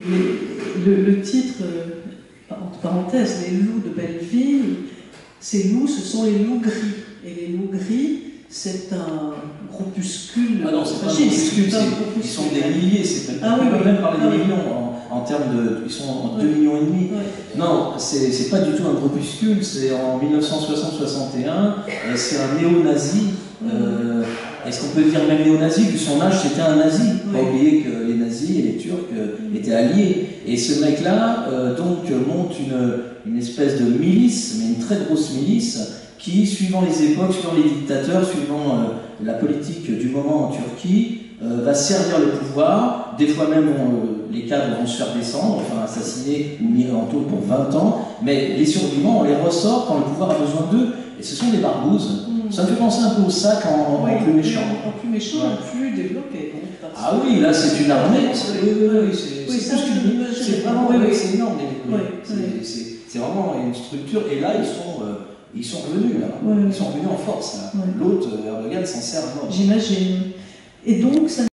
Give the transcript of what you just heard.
Le titre, entre parenthèses, les loups de Belleville, ces loups, ce sont les loups gris. Et les loups gris, c'est un groupuscule. Ah non, c'est pas un groupuscule, ils sont des milliers, on peut même parler des millions en termes de. Ils sont en 2,5 millions. Ouais. Non, c'est pas du tout un groupuscule, c'est en 1960-61, c'est un néo-nazi. Est-ce qu'on peut dire même néo-nazi, vu son âge, c'était un nazi. Pas oublier que les nazis et les Turcs étaient alliés. Et ce mec-là, donc, monte une espèce de milice, mais une très grosse milice, qui, suivant les époques, suivant les dictateurs, suivant la politique du moment en Turquie, va servir le pouvoir. Des fois même, les cadres vont se faire descendre, enfin assassiner ou mis en taule pour 20 ans, mais les survivants, on les ressort quand le pouvoir a besoin d'eux. Et ce sont des barbouzes. Ça me fait penser un peu au sac en plus méchant. En plus méchant, en plus développé. Donc, ah oui, là c'est une armée. C'est vraiment c'est énorme. C'est vraiment une structure. Et là, ils sont revenus là. Ils sont revenus en force là. L'autre, Erdogan, s'en sert à mort. J'imagine. Et donc, ça